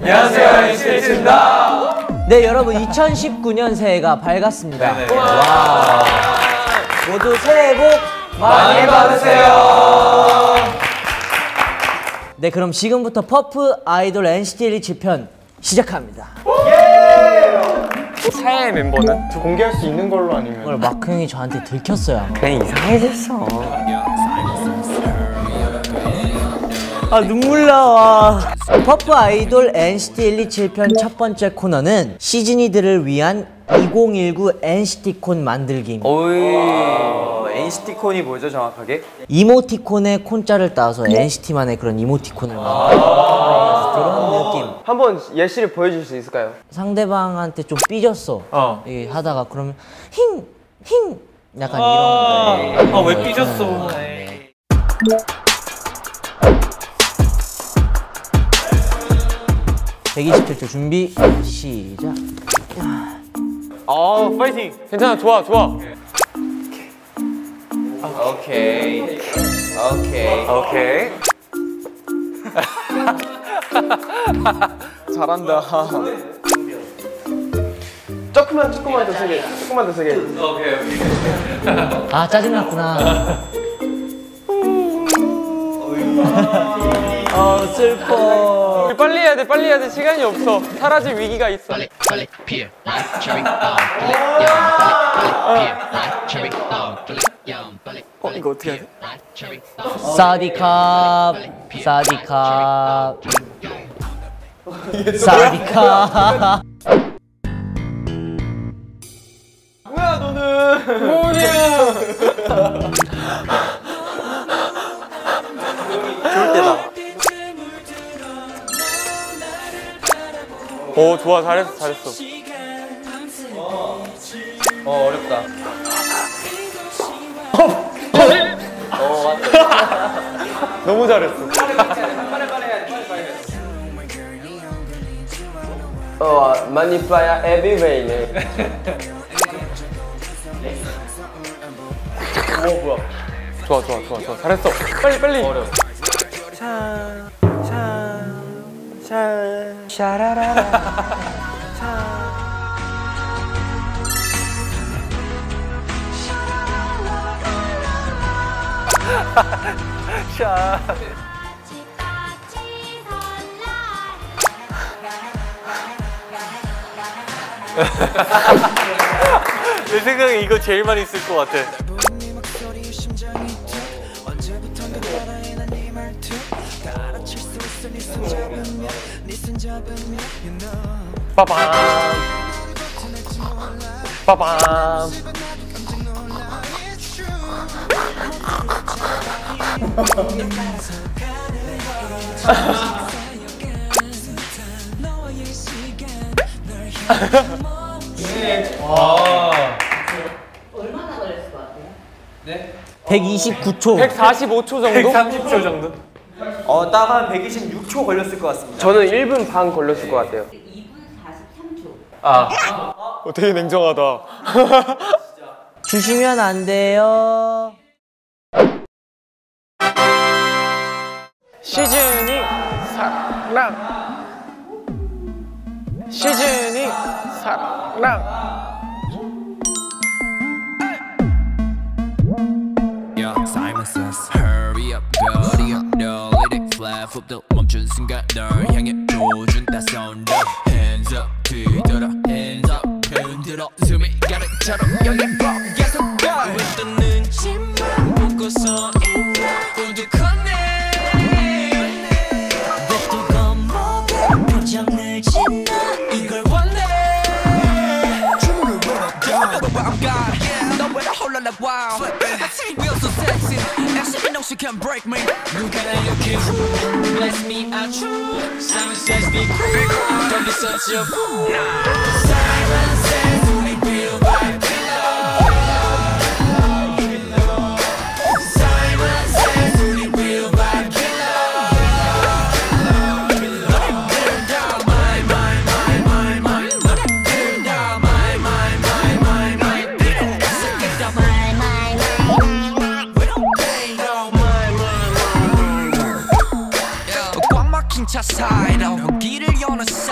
안녕하세요, NCT입니다. 네, 여러분 2019년 새해가 밝았습니다. 와. 모두 새해 복 많이 받으세요. 네, 그럼 지금부터 퍼프 아이돌 NCT 127편 시작합니다. 새해 멤버는? 공개할 수 있는 걸로 아니면? 오늘 마크 형이 저한테 들켰어요. 아마. 그냥 이상해졌어. 아, 눈물 나와. 퍼프 아이돌 NCT 127편 첫 번째 코너는 시즈니들을 위한 2019 NCT콘 만들기입니다. NCT콘이 뭐죠, 정확하게? 이모티콘의 콘자를 따서 NCT만의 그런 이모티콘을 만들어 그런 느낌. 한번 예시를 보여줄 수 있을까요? 상대방한테 좀 삐졌어. 이게 하다가 그러면 힝 약간 이런 거. 왜 삐졌어? 127초 준비 시작. 파이팅! 괜찮아, 좋아. 오케이. 잘한다. 조금만 더 세게. 오케이. 아, 짜증났구나. 슬퍼. 빨리 해야 돼. 시간이 없어. 사라질 위기가 있어. 이거 어떻게 해야 돼? 사디캅. 뭐야 너는? 뭐냐? 좋을 때다. 오, 좋아, 잘했어. 어렵다. 너무 잘했어. Manipaya everyway네. 뭐야? 좋아. 잘했어. 빨리. 어려워. 내 생각에 이거 제일 많이 쓸 것 같아. 빠밤. 얼마나 걸렸을 것 같아요? 네? 129초. 145초 정도? 130초 정도? 딱 한 126초 걸렸을 것 같습니다. 저는 1분 반 걸렸을 것 같아요. 2분 43초. 되게 냉정하다. 주시면 안 돼요. 시즌이 사랑. Simon says Hurry up, girl, no let it fly 훅 멈춘 순간 널 향해 조준 따선 Hands up, 뒤돌아 Hands up, 흔들어 숨이 가득처럼 여기 계속 go 왜 떠는지만 보고서 있나 우두커네 왜 또 겁먹어 표정 늘지나 이걸 원해 주문을 걸었다 I'm God, yeah 너 왜 나 홀라나 wow I see real so sexy Actually no she can't break me 누가 날 이렇게 bless me I true Simon says be cool Don't be such a fool Simon says we feel by pillow Simon says we feel by pillow Let it down my Let it down my 차 사이로 길을 여는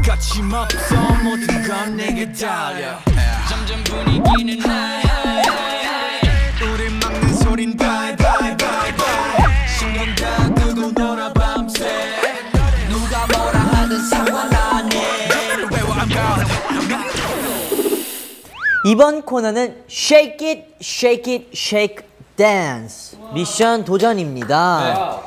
거침없어 모든 건 내게 달려 점점 분위기는 우리 막는 소린 bye bye bye bye 신경 다 끄고 놀아 밤새 누가 뭐라 하든 상관 안 해 외워 I'm gone 이번 코너는 Shake It, Shake It, Shake Dance 미션 도전입니다.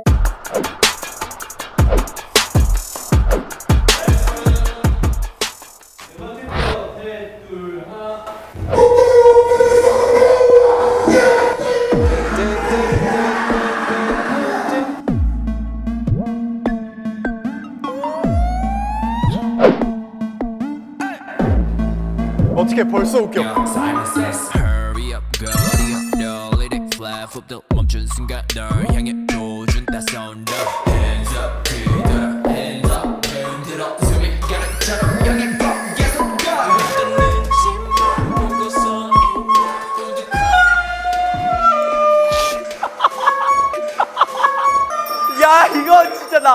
어떻게 벌써 웃겨? Hurry up, go, no, let it fly. 훅 멈춘 순간 널 향해 도준 따스한 너. Hands up, 그대로 hands up, 흔들어 숨이 가락처럼 여기 계속 가. 눈치만 보고서 야 이거 진짜 나.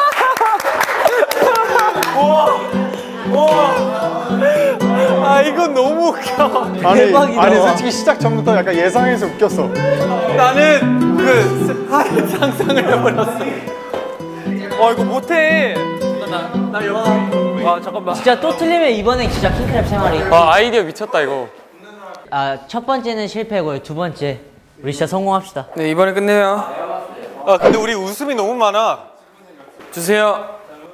아 이건 너무 웃겨. 대박이다. 아니 솔직히 시작 전부터 약간 예상해서 웃겼어. 나는 그 하늘 상상을 해버렸어. 이거 못해. 나 여기. 아 잠깐만. 진짜 또 틀리면 이번엔 진짜 킹크랩 생활이. 아이디어 미쳤다 이거. 첫 번째는 실패고요. 두 번째 우리 진짜 성공합시다. 네 이번에 끝내요. 근데 우리 웃음이 너무 많아. 주세요.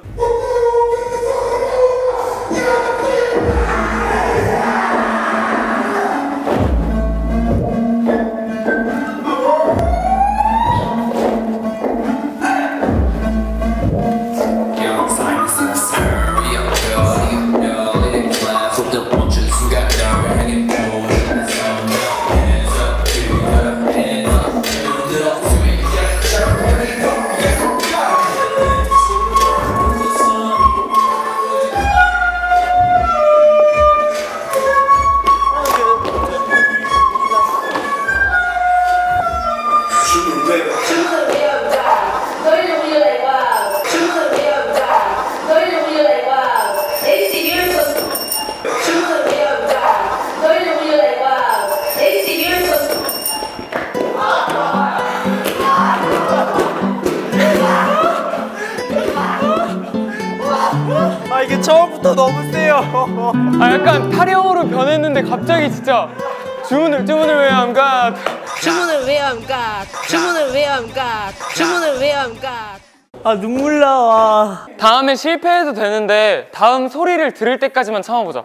이게 처음부터 너무 세요. 약간 타령으로 변했는데 갑자기 진짜 주문을 왜 안 가? 주문을 왜 안 가? 주문을 왜 안 가? 주문을 왜 안 가? 눈물 나와. 다음에 실패해도 되는데 다음 소리를 들을 때까지만 참아보자.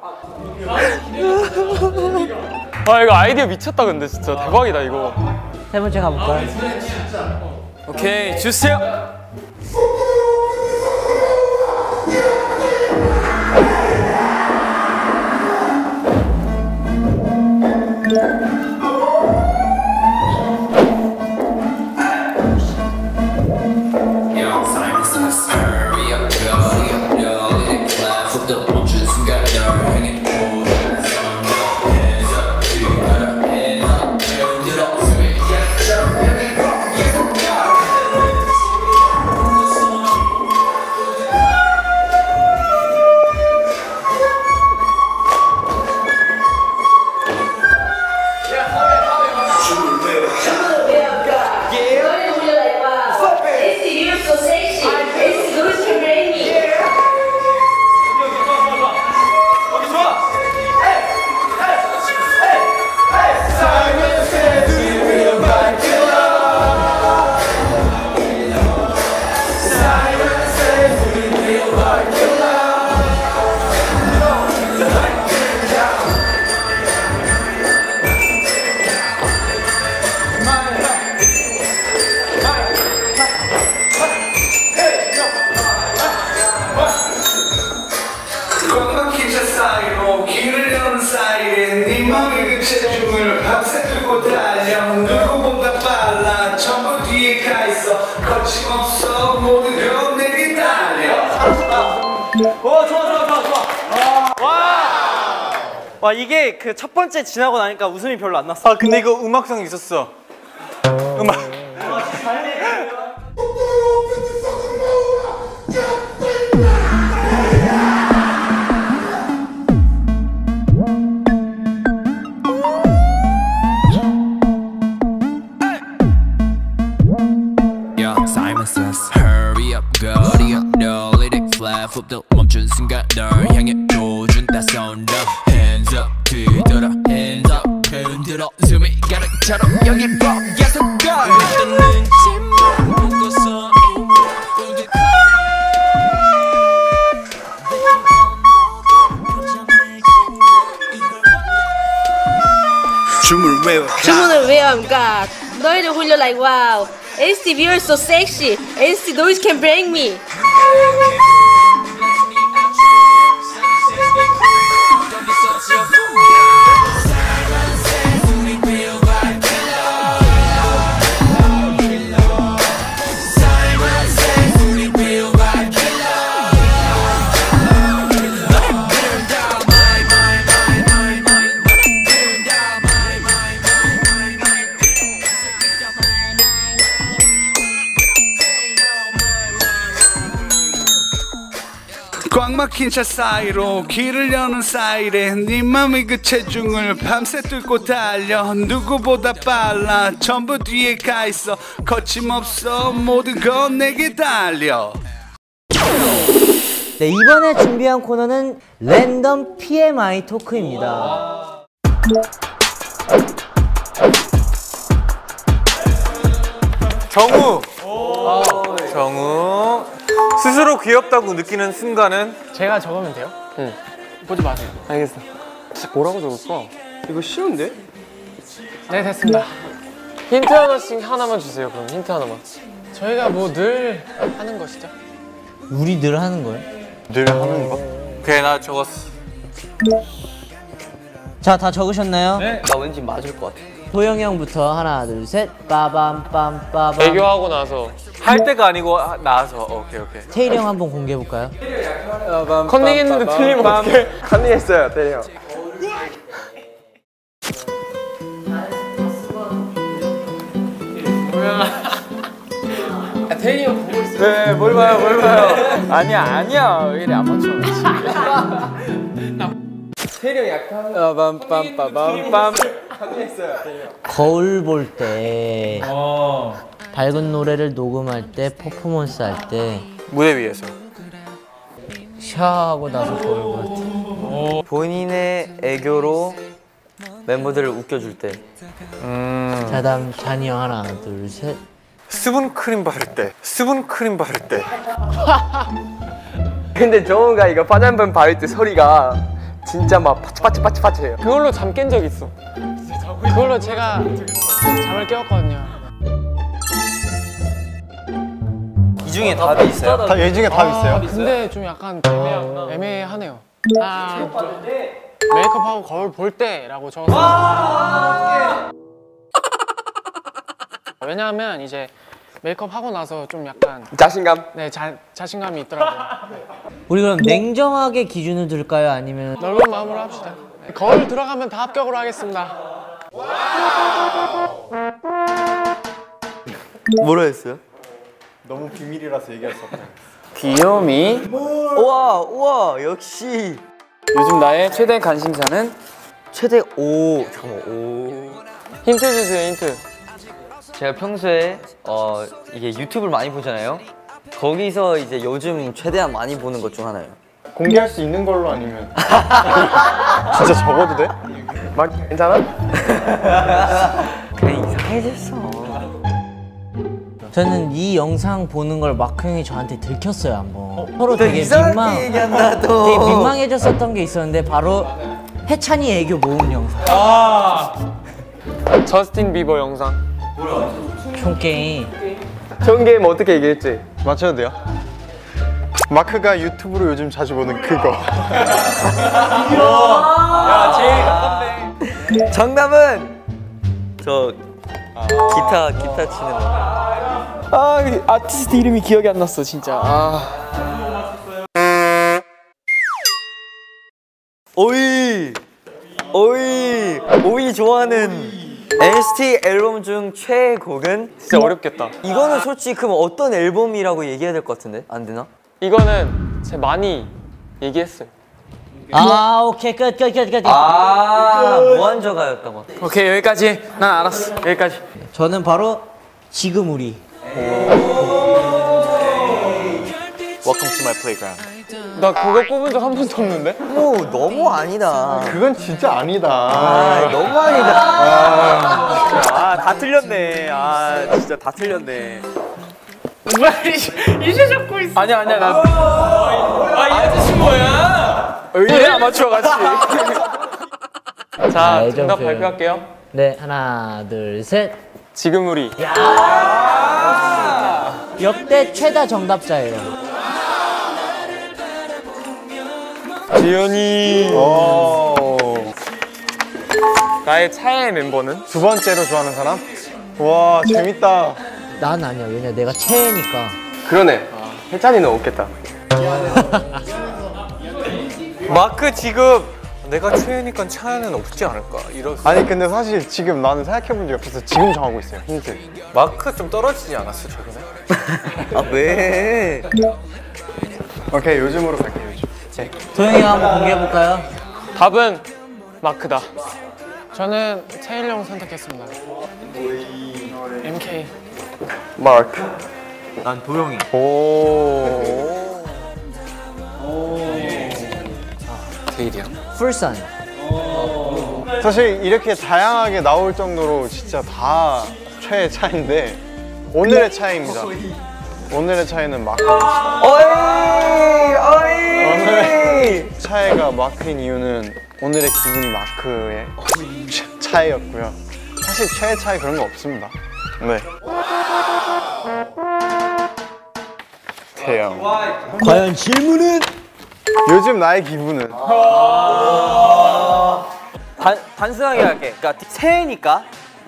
이거 아이디어 미쳤다 근데 진짜 대박이다 이거. 세 번째 가볼까요? 오케이 주세요. 와 이게 그 첫 번째 지나고 나니까 웃음이 별로 안 났어. 근데 이거 음악성 있었어. 음악. 널 향해 보여준 따스한 love Hands up 뒤돌아 Hands up 흔들어 숨이 가는 처럼 여기 계속 가 어떤 눈치만 보고서 주문을 왜 합니까? 너희를 홀려 like wow. NCT we are so sexy. NCT noise can break me. 꽉 막힌 차 사이로 길을 여는 사이렌 네 맘이 그 체중을 밤새 뚫고 달려 누구보다 빨라 전부 뒤에 가있어 거침없어 모든 건 내게 달려. 네, 이번에 준비한 코너는 랜덤 PMI 토크입니다. 정우. 정우. 스스로 귀엽다고 느끼는 순간은? 제가 적으면 돼요? 응. 보지 마세요. 알겠어. 뭐라고 적을까? 이거 쉬운데? 네, 됐습니다. 힌트 하나씩 하나만 주세요. 그럼 힌트 하나만. 저희가 뭐 늘 하는 것이죠. 우리 늘 하는 거예요? 늘 하는 거? 오케이, 나 적었어. 자, 다 적으셨나요? 네. 나 왠지 맞을 것 같아. 도영이 형부터 하나, 둘, 셋. 빠밤 빰 빠밤. 애교하고 나서. 할 때가 아니고 나서. 오케이. 태일이 형 한번 공개해 볼까요? 컨닝했는데 틀리면 어떡해? 컨닝했어요, 태일이 형. 태희 형 보고 있어요. 네, 뭘 봐요. 아니야. 왜 이래 아마추어. 태일이 형 약간 빰빰빰빰빰. 거울 볼 때, 밝은 노래를 녹음할 때, 퍼포먼스 할 때, 무대 위에서. 샤워하고 나서 거울 볼 때. 본인의 애교로 멤버들을 웃겨줄 때. 자, 다음 잔이 형 하나, 둘, 셋. 수분크림 바를 때. 근데 정우가 이거 화장품 바를 때 소리가 진짜 막 파치파치해요. 그걸로 잠 깬 적 있어. 그걸로 제가 잠을 깨웠거든요. 이 중에 답이 있어요? 다 얘 중에 답 있어요? 근데 좀 약간 애매하네요. 메이크업하고 거울 볼 때라고 적었어요. 왜냐하면 이제 메이크업 하고 나서 좀 약간 자신감? 네, 자신감이 있더라고요. 우리 그럼 냉정하게 기준을 둘까요? 아니면 넓은 마음으로 합시다. 네, 거울 들어가면 다 합격으로 하겠습니다. 뭐라 했어요? 너무 비밀이라서 얘기할 수 없어요. 귀요미. 우와 역시 요즘 나의 최대 관심사는? 최대 잠깐만 힌트 주세요, 힌트. 제가 평소에 이게 유튜브를 많이 보잖아요. 거기서 이제 요즘 최대한 많이 보는 것 중 하나예요. 공개할 수 있는 걸로 아니면 진짜 적어도 돼? 괜찮아? 그냥 이상해졌어. 저는 이 영상 보는 걸 마크 형이 저한테 들켰어요 한번. 서로 되게 이상하게 얘기한다 또. 되게 민망해졌었던 게 있었는데 바로 해찬이 애교 모음 영상. 저스틴 비버 영상. 총게임. 게임 어떻게 얘기했지? 맞춰도 돼요? 마크가 유튜브로 요즘 자주 보는 그거. 야, 제일 가깝네. 정답은 저 기타 치는 거. 아티스트 이름이 기억이 안 났어, 진짜. 오이 좋아하는 NCT 앨범 중 최애곡은? 진짜 어렵겠다. 이거는 솔직히 그럼 어떤 앨범이라고 얘기해야 될 것 같은데? 안 되나? 이거는 제가 많이 얘기했어요. 오케이 끝. 무한저가였던 것 같아. 오케이, 여기까지. 난 알았어. 여기까지. 저는 바로 지금 우리. Welcome to my playground. 나 그거 뽑은 적 한 번도 없는데? 너무 아니다. 그건 진짜 아니다. 너무 아니다. 다 틀렸네. 진짜 다 틀렸네. 이제 잡고 있어. 아니야 나. 이 아저씨 뭐야? 의뢰 아마추어 같이. 자, 애정 정답 표현. 발표할게요. 네, 하나, 둘, 셋. 지금 우리. 역대 최다 정답자예요. 지연이. 나의 차의 멤버는? 두 번째로 좋아하는 사람? 와 재밌다. 난 아니야. 왜냐 내가 최애니까. 그러네. 혜찬이는 없겠다. 마크 지금 내가 최애니까 차이는 없지 않을까? 아니 근데 사실 지금 나는 생각해본 적이 없어서 지금 정하고 있어요. 힌트. 마크 좀 떨어지지 않았어 최근에? 왜? 오케이 요즘으로 갈게요. 요즘. 도영이 한번 공개해볼까요? 답은 마크다. 저는 채일 형 선택했습니다. MK. 마크. 난 도영이. 데일이야. 풀산. 사실 이렇게 다양하게 나올 정도로 진짜 다 최애 차인데 오늘의 차이입니다. 오늘의 차이는 마크입니다. 오늘의 차이가 마크인 이유는 오늘의 기분이 마크의 차이였고요. 사실 최애 차이 그런 거 없습니다. 네. 태양. 과연 질문은? 요즘 나의 기분은? 단순하게 할게. 그러니까 새해니까.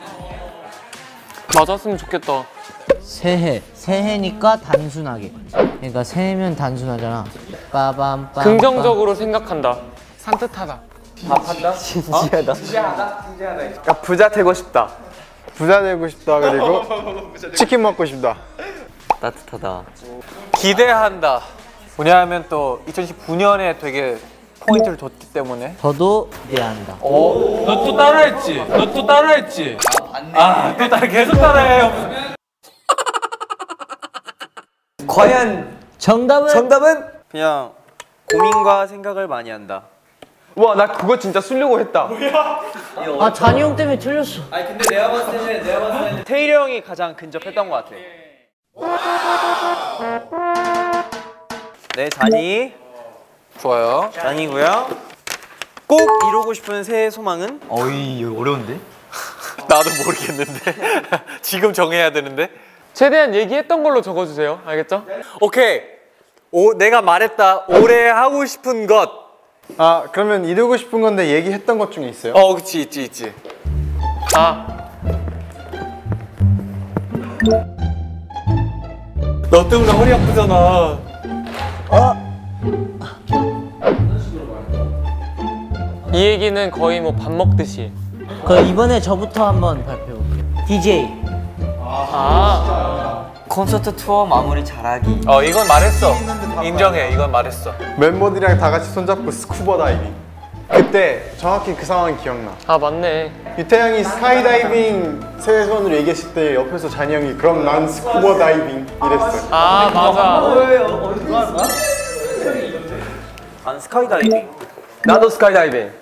맞았으면 좋겠다. 새해니까 단순하게. 그러니까 새해면 단순하잖아. 빠밤. 긍정적으로 생각한다. 산뜻하다. 진지하다. 그러니까 부자 되고 싶다. 부자 되고 싶다. 그리고 치킨 먹고 싶다. 따뜻하다. 기대한다. 왜냐하면 또 2019년에 되게 포인트를 줬기 때문에. 저도 기대한다. 너 또 따라했지? 계속 따라해. 과연 정답은? 그냥 고민과 생각을 많이 한다. 와, 나 그거 진짜 쓰려고 했다. 아 잔이 형 때문에 틀렸어. 아니 근데 내가 봤을 때는 태일이 형이 가장 근접했던 것 같아. 네, 잔이. 좋아요. 잔이고요. 꼭 이루고 싶은 새해 소망은? 이거 어려운데? 나도 모르겠는데. 지금 정해야 되는데. 최대한 얘기했던 걸로 적어주세요. 알겠죠? 오케이. 내가 말했다. 올해 하고 싶은 것. 아 그러면 이루고 싶은 건데 얘기했던 것 중에 있어요? 그치, 있지. 너 때문에 허리 아프잖아. 이 얘기는 거의 뭐 밥 먹듯이. 그 이번에 저부터 한번 발표해볼게요. DJ. 콘서트 투어 마무리 잘하기. 이건 말했어. 인정해. 이건 말했어. 멤버들이랑 다 같이 손잡고 스쿠버 다이빙. 그때 정확히 그 상황이 기억나. 맞네. 유태양이 스카이다이빙 새해 소원으로 얘기했을 때 옆에서 잔이 형이 그럼 난 스쿠버 다이빙 이랬어요. 맞아. 난 스카이다이빙. 나도 스카이다이빙.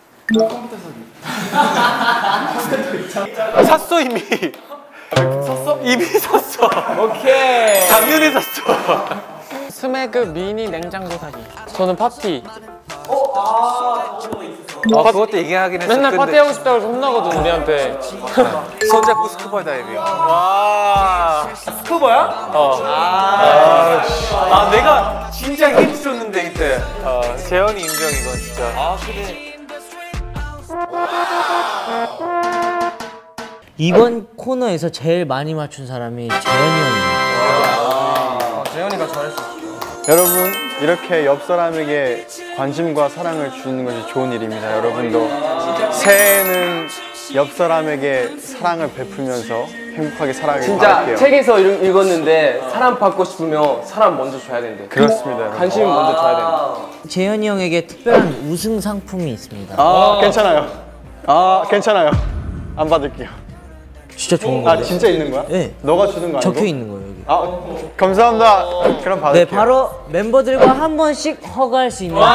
샀어 이미. 이미 샀어. 오케이. 작년에 샀어. 스매그 미니 냉장고 사기. 저는 파티. 그것도 얘기하긴 했어. 맨날 파티하고 싶다고 해서 혼나거든 우리한테. 손잡고 스쿠버 다이빙. 와. 스쿠버야? 내가 진짜 힌트 줬는데 이때. 재현이 인정 이건 진짜. 그래. 이번 코너에서 제일 많이 맞춘 사람이 재현이 형입니다. 재현이가 잘했어. 여러분 이렇게 옆 사람에게 관심과 사랑을 주는 것이 좋은 일입니다. 여러분도 새해에는 옆 사람에게 사랑을 베풀면서 행복하게 살아가길 바랄게요. 책에서 읽었는데 사람 받고 싶으면 사람 먼저 줘야 된대. 그렇습니다. 여러분. 관심 먼저 줘야 된대. 재현이 형에게 특별한 우승 상품이 있습니다. 괜찮아요. 괜찮아요. 안 받을게요. 진짜 좋은 거예요. 진짜 있는 거야? 네. 너가 주는 거 아니고? 적혀 있는 거예요 여기. 감사합니다. 그럼 받을게요. 네, 바로 멤버들과 한 번씩 허가할 수 있는 기회가.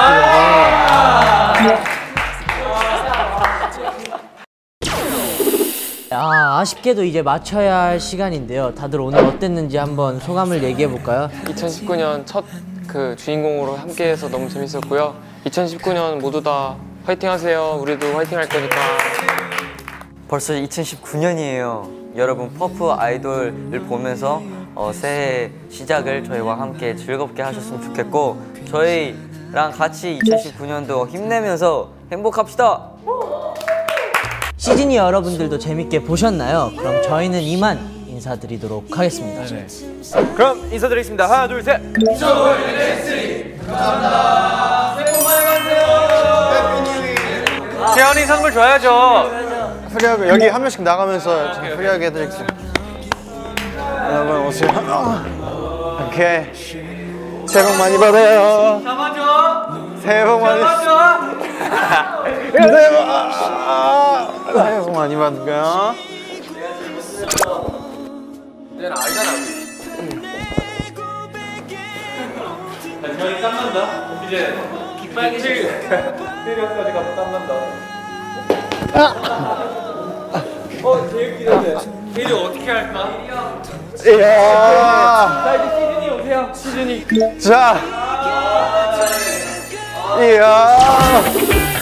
아쉽게도 이제 맞춰야 할 시간인데요. 다들 오늘 어땠는지 한번 소감을 얘기해 볼까요? 2019년 첫 그 주인공으로 함께해서 너무 재밌었고요. 2019년 모두 다 화이팅 하세요. 우리도 화이팅 할 거니까. 벌써 2019년이에요. 여러분 퍼프 아이돌을 보면서 새해 시작을 저희와 함께 즐겁게 하셨으면 좋겠고 저희랑 같이 2019년도 힘내면서 행복합시다. 시즈니 여러분들도 재밌게 보셨나요? 그럼 저희는 이만 인사드리도록 하겠습니다. 그럼 인사드리겠습니다. 하나, 둘, 셋. 감사합니다. 새해 복 많이 받으세요. 재현이 선물 줘야죠. 프리하게 여기 한 명씩 나가면서 프리하게 해드릴게요. 여러분 오세요. 오케이. 새해 복 많이 받아요. 새해 복 많이 받으세요. 새해 복 많이 받을게요. 얘는 알잖아. 재현이 땀난다. 이제 빨개질 때려까지 가면 땀난다. 제일 기대돼. 이제 어떻게 할까? 이야. 자, 이제 시즌이 오세요. 시즌이. 자. 이야.